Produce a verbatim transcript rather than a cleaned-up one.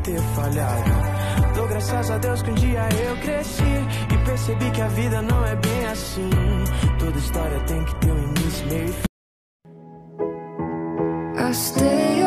ter falhado. Dou graças a Deus que um dia eu cresci e percebi que a vida não é bem assim. Toda história tem que ter um início, meio e fim. I stay